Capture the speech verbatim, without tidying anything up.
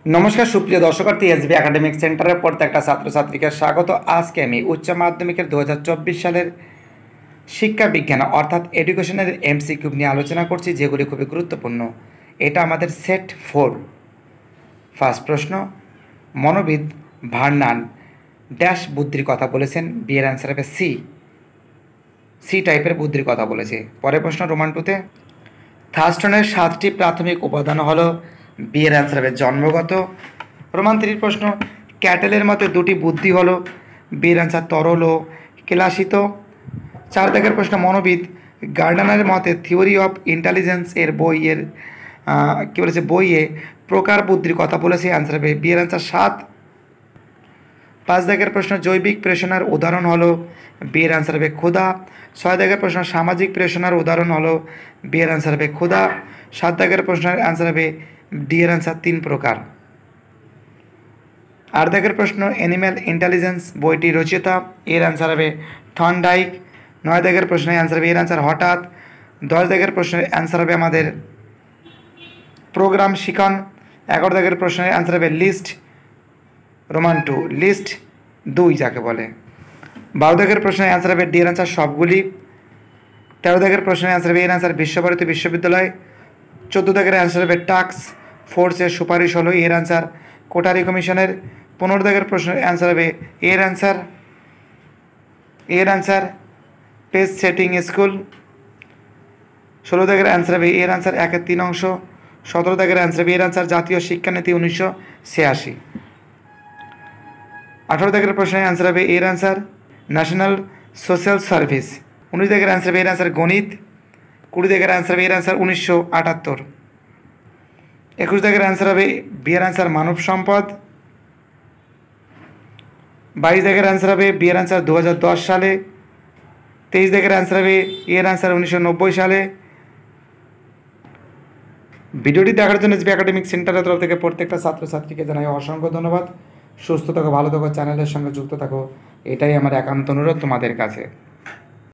নমস্কার সুপ্রিয় দর্শকার্থী SB academic সেন্টারের প্রত্যেকটা ছাত্রছাত্রীকে স্বাগত। আজকে আমি উচ্চ মাধ্যমিকের দু হাজার চব্বিশ সালের শিক্ষা বিজ্ঞান অর্থাৎ এডুকেশনের এমসিকিউ নিয়ে আলোচনা করছি, যেগুলি খুবই গুরুত্বপূর্ণ। এটা আমাদের সেট ফোর। ফার্স্ট প্রশ্ন, মনোবিদ ভার্নান ড্যাশ বুদ্ধির কথা বলেছেন। বি এর অ্যান্সার হবে সি, সি টাইপের বুদ্ধির কথা বলেছে। পরের প্রশ্ন রোমান টুতে, থার্স্টনের সাতটি প্রাথমিক উপাদান হলো। বি এর অ্যান্সার হবে জন্মগত। রোমান থ্রির প্রশ্ন, ক্যাটেলের মতে দুটি বুদ্ধি হলো। বি এর অ্যান্সার তরল ও কেলাসিত। চার দাগের প্রশ্ন, মনোবিদ গার্ডনারের মতে থিওরি অফ ইন্টেলিজেন্স এর বইয়ের কী বলেছে বইয়ে প্রকার বুদ্ধির কথা বলেছে। অ্যান্সার হবে বি এর অ্যান্সার সাত। পাঁচ দাগের প্রশ্ন, জৈবিক প্রেষণার উদাহরণ হলো। বি এর অ্যান্সার হবে ক্ষুধা। ছয় দাগের প্রশ্ন, সামাজিক প্রেষণার উদাহরণ হলো। বি এর অ্যান্সার হবে ক্ষুধা। সাত দাগের প্রশ্নের অ্যান্সার হবে ডি এর অ্যান্সার তিন প্রকার। আট দাগের প্রশ্ন, অ্যানিম্যাল ইন্টেলিজেন্স বইটি রচয়িতা। এর অ্যান্সার হবে থর্নডাইক। নয় দাগের প্রশ্নের অ্যান্সার হবে এর অ্যান্সার হঠাৎ। দশ দাগের প্রশ্নের অ্যান্সার হবে আমাদের প্রোগ্রাম শিখন। এগারো দাগের প্রশ্নের অ্যান্সার হবে লিস্ট রোমান টু, লিস্ট দুই যাকে বলে। বারো দাগের প্রশ্নের অ্যান্সার হবে ডি এর অ্যান্সার সবগুলি। তেরো দাগের প্রশ্নের অ্যান্সার হবে এর অ্যান্সার বিশ্বভারতী বিশ্ববিদ্যালয়। চোদ্দো দাগের অ্যান্সার হবে টাস্ক ফোর্সের সুপারিশ হলো। এর অ্যান্সার কোটারি কমিশনের। পনেরো দাগের প্রশ্নের অ্যান্সার হবে এর অ্যান্সার এর অ্যান্সার পেজ সেটিং স্কুল। ষোলো দাগের অ্যান্সার হবে এর অ্যান্সার একের তিন অংশ। সতেরো দাগের অ্যান্সার হবে এর অ্যান্সার জাতীয় শিক্ষানীতি উনিশশো ছিয়াশি। আঠারো দাগের প্রশ্নের অ্যান্সার হবে এর অ্যান্সার ন্যাশনাল সোশ্যাল সার্ভিস। উনিশ দাগের অ্যান্সার হবে এর অ্যান্সার গণিত। কুড়ি দাগের অ্যান্সার হবে এর অ্যান্সার উনিশশো আটাত্তর। একুশ দাগের অ্যান্সার হবে বি এর অ্যান্সার মানব সম্পদ। বাইশ দাগের অ্যান্সার হবে বি এর অ্যান্সার দু হাজার দশ সালে। তেইশ দাগের অ্যান্সার হবে এর অ্যান্সার উনিশশো নব্বই সালে। ভিডিওটি দেখার জন্য এসবি একাডেমিক সেন্টারের তরফ থেকে প্রত্যেকটা ছাত্রছাত্রীকে জানাই অসংখ্য ধন্যবাদ। সুস্থ থাকো, ভালো থাকো, চ্যানেলের সঙ্গে যুক্ত থাকো, এটাই আমার একান্ত অনুরোধ তোমাদের কাছে।